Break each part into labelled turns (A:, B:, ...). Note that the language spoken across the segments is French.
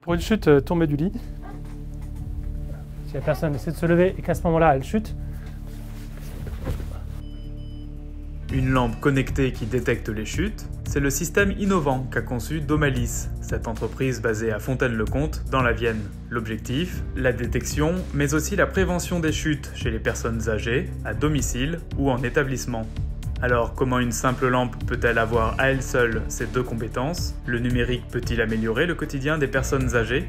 A: Pour une chute, tomber du lit. Si la personne essaie de se lever et qu'à ce moment-là, elle chute.
B: Une lampe connectée qui détecte les chutes, c'est le système innovant qu'a conçu Domalis, cette entreprise basée à Fontaine-le-Comte dans la Vienne. L'objectif, la détection, mais aussi la prévention des chutes chez les personnes âgées, à domicile ou en établissement. Alors comment une simple lampe peut-elle avoir à elle seule ces deux compétences? Le numérique peut-il améliorer le quotidien des personnes âgées?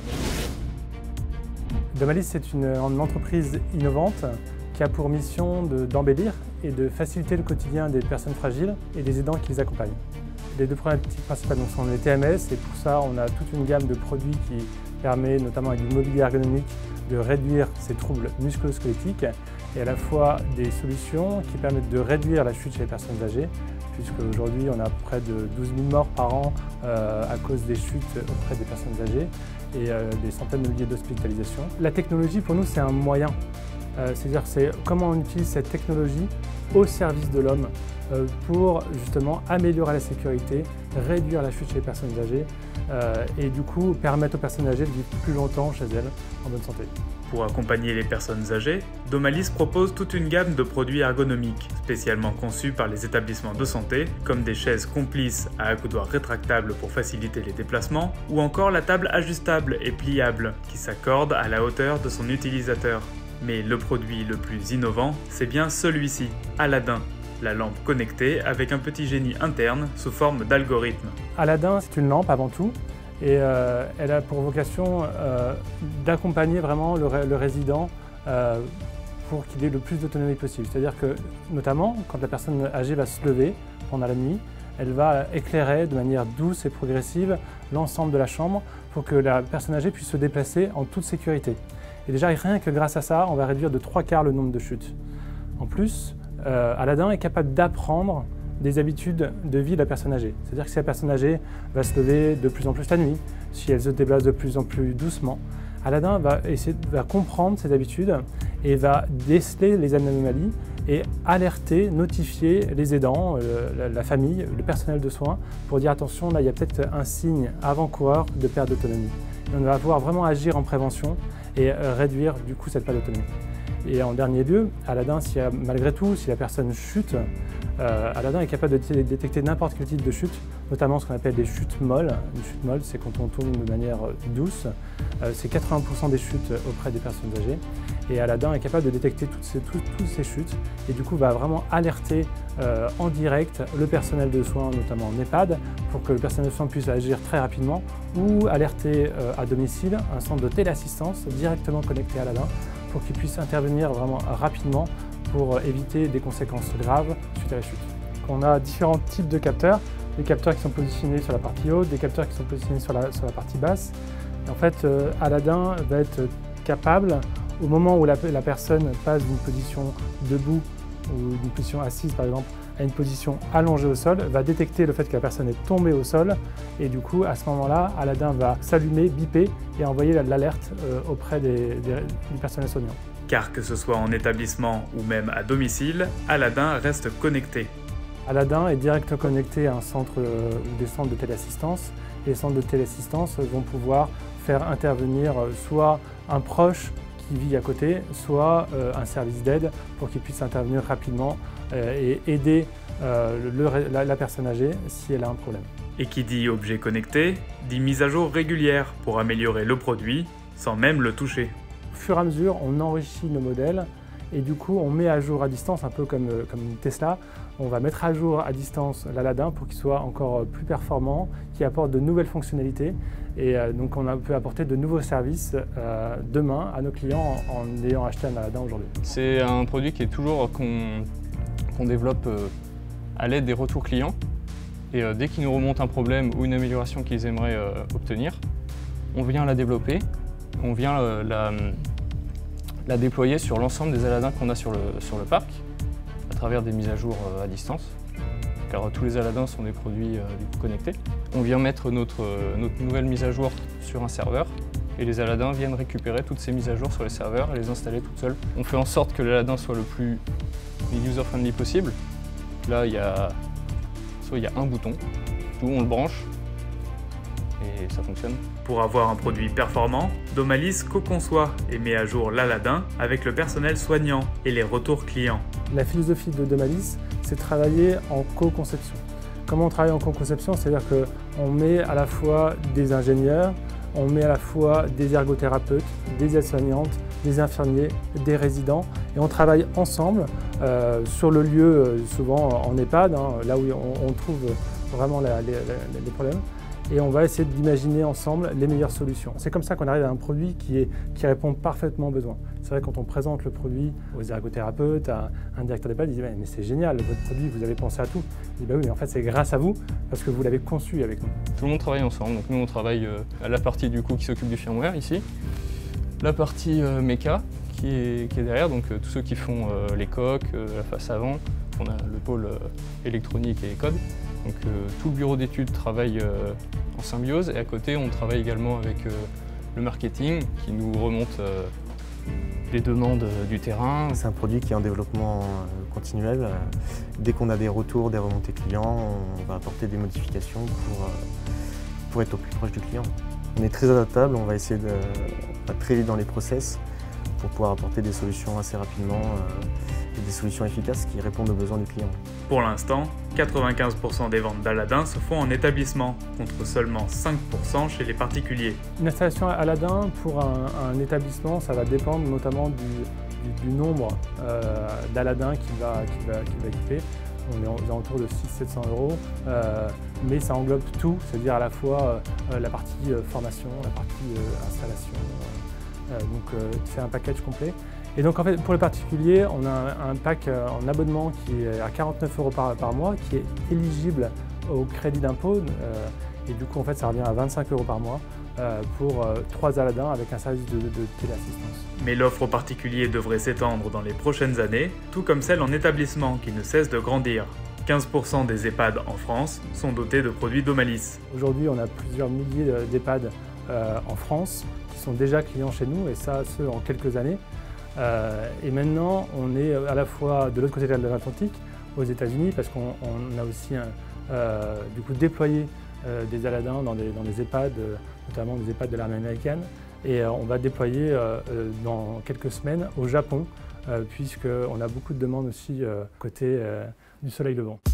A: Domalis, c'est une entreprise innovante qui a pour mission d'embellir et de faciliter le quotidien des personnes fragiles et des aidants qui les accompagnent. Les deux problématiques principales sont les TMS et pour ça on a toute une gamme de produits qui permet notamment avec du mobilier ergonomique de réduire ces troubles musculo-squelettiques et à la fois des solutions qui permettent de réduire la chute chez les personnes âgées puisque aujourd'hui on a près de 12 000 morts par an à cause des chutes auprès des personnes âgées et des centaines de milliers d'hospitalisations. La technologie pour nous c'est un moyen. C'est-à-dire c'est comment on utilise cette technologie au service de l'homme pour justement améliorer la sécurité, réduire la chute chez les personnes âgées et du coup permettre aux personnes âgées de vivre plus longtemps chez elles en bonne santé.
B: Pour accompagner les personnes âgées, Domalis propose toute une gamme de produits ergonomiques, spécialement conçus par les établissements de santé, comme des chaises complices à accoudoirs rétractables pour faciliter les déplacements, ou encore la table ajustable et pliable, qui s'accorde à la hauteur de son utilisateur. Mais le produit le plus innovant, c'est bien celui-ci, Aladdin, la lampe connectée avec un petit génie interne sous forme d'algorithme.
A: Aladdin, c'est une lampe avant tout, et elle a pour vocation d'accompagner vraiment le résident pour qu'il ait le plus d'autonomie possible. C'est-à-dire que, notamment, quand la personne âgée va se lever pendant la nuit, elle va éclairer de manière douce et progressive l'ensemble de la chambre pour que la personne âgée puisse se déplacer en toute sécurité. Et déjà, rien que grâce à ça, on va réduire de 3/4 le nombre de chutes. En plus, Aladdin est capable d'apprendre des habitudes de vie de la personne âgée. C'est-à-dire que si la personne âgée va se lever de plus en plus la nuit, si elle se déplace de plus en plus doucement, Aladdin va comprendre ses habitudes et va déceler les anomalies et alerter, notifier les aidants, la famille, le personnel de soins pour dire attention, là il y a peut-être un signe avant-coureur de perte d'autonomie. On va pouvoir vraiment agir en prévention et réduire du coup cette perte d'autonomie. Et en dernier lieu, Aladdin, malgré tout, si la personne chute, Aladdin est capable de détecter n'importe quel type de chute, notamment ce qu'on appelle des chutes molles. Une chute molle, c'est quand on tourne de manière douce. C'est 80% des chutes auprès des personnes âgées. Et Aladdin est capable de détecter toutes ces chutes et du coup va vraiment alerter en direct le personnel de soins, notamment en EHPAD, pour que le personnel de soins puisse agir très rapidement ou alerter à domicile un centre de téléassistance directement connecté à Aladdin pour qu'il puisse intervenir vraiment rapidement pour éviter des conséquences graves suite à la chute. On a différents types de capteurs, des capteurs qui sont positionnés sur la partie haute, des capteurs qui sont positionnés sur la partie basse. Et en fait, Aladdin va être capable, au moment où la personne passe d'une position debout ou d'une position assise par exemple, à une position allongée au sol, va détecter le fait que la personne est tombée au sol et du coup à ce moment-là, Aladdin va s'allumer, biper et envoyer l'alerte auprès du personnel soignant.
B: Car que ce soit en établissement ou même à domicile, Aladdin reste connecté.
A: Aladdin est directement connecté à un centre ou des centres de téléassistance et les centres de téléassistance vont pouvoir faire intervenir soit un proche qui vit à côté, soit un service d'aide pour qu'il puisse intervenir rapidement et aider la personne âgée si elle a un problème.
B: Et qui dit objet connecté, dit mise à jour régulière pour améliorer le produit sans même le toucher.
A: Au fur et à mesure, on enrichit nos modèles et du coup on met à jour à distance, un peu comme une Tesla, on va mettre à jour à distance l'Aladdin pour qu'il soit encore plus performant, qui apporte de nouvelles fonctionnalités et donc on peut apporter de nouveaux services demain à nos clients en ayant acheté un Aladdin aujourd'hui.
C: C'est un produit qui est toujours qu'on développe à l'aide des retours clients et dès qu'ils nous remontent un problème ou une amélioration qu'ils aimeraient obtenir, on vient la développer, on vient la déployer sur l'ensemble des Aladdins qu'on a sur le parc à travers des mises à jour à distance, car tous les Aladdins sont des produits connectés. On vient mettre notre nouvelle mise à jour sur un serveur et les Aladdins viennent récupérer toutes ces mises à jour sur les serveurs et les installer toutes seules. On fait en sorte que l'Aladdin soit le plus user-friendly possible. Là, il y a un bouton, où on le branche et ça fonctionne.
B: Pour avoir un produit performant, Domalis co-conçoit et met à jour l'Aladin avec le personnel soignant et les retours clients.
A: La philosophie de Domalis, c'est de travailler en co-conception. Comment on travaille en co-conception? C'est-à-dire qu'on met à la fois des ingénieurs, on met à la fois des ergothérapeutes, des aides-soignantes, des infirmiers, des résidents, et on travaille ensemble sur le lieu, souvent en EHPAD, là où on trouve vraiment les problèmes, et on va essayer d'imaginer ensemble les meilleures solutions. C'est comme ça qu'on arrive à un produit qui répond parfaitement aux besoins. C'est vrai, quand on présente le produit aux ergothérapeutes, à un directeur d'EHPAD, il dit « mais c'est génial, votre produit, vous avez pensé à tout ». Il dit « bah oui, mais en fait c'est grâce à vous, parce que vous l'avez conçu avec nous ».
C: Tout le monde travaille ensemble, donc nous on travaille à la partie du coup qui s'occupe du firmware ici, la partie méca qui est derrière, donc tous ceux qui font les coques, la face avant, on a le pôle électronique et code. Donc tout le bureau d'études travaille en symbiose, et à côté on travaille également avec le marketing qui nous remonte les demandes du terrain.
D: C'est un produit qui est en développement continuel. Dès qu'on a des retours, des remontées clients, on va apporter des modifications pour être au plus proche du client. On est très adaptable, on va essayer de très vite dans les process pour pouvoir apporter des solutions assez rapidement et des solutions efficaces qui répondent aux besoins du client.
B: Pour l'instant, 95% des ventes d'Aladin se font en établissement, contre seulement 5% chez les particuliers.
A: Une installation Aladin pour un établissement, ça va dépendre notamment du nombre d'Aladin qu'il va équiper. On est aux alentours de 600-700 €, mais ça englobe tout, c'est-à-dire à la fois la partie formation, la partie installation, donc c'est un package complet. Et donc en fait, pour les particuliers, on a un pack en abonnement qui est à 49 € par mois, qui est éligible au crédit d'impôt, et du coup en fait ça revient à 25 € par mois pour 3 Aladin avec un service de téléassistance.
B: Mais l'offre aux particuliers devrait s'étendre dans les prochaines années, tout comme celle en établissement qui ne cesse de grandir. 15% des EHPAD en France sont dotés de produits Domalis.
A: Aujourd'hui, on a plusieurs milliers d'EHPAD en France qui sont déjà clients chez nous, et ça, ce en quelques années. Et maintenant, on est à la fois de l'autre côté de l'Atlantique, aux États-Unis, parce qu'on a aussi du coup déployé des Aladins dans des EHPAD, notamment des EHPAD de l'armée américaine. Et on va déployer dans quelques semaines au Japon, puisqu'on a beaucoup de demandes aussi côté du soleil levant.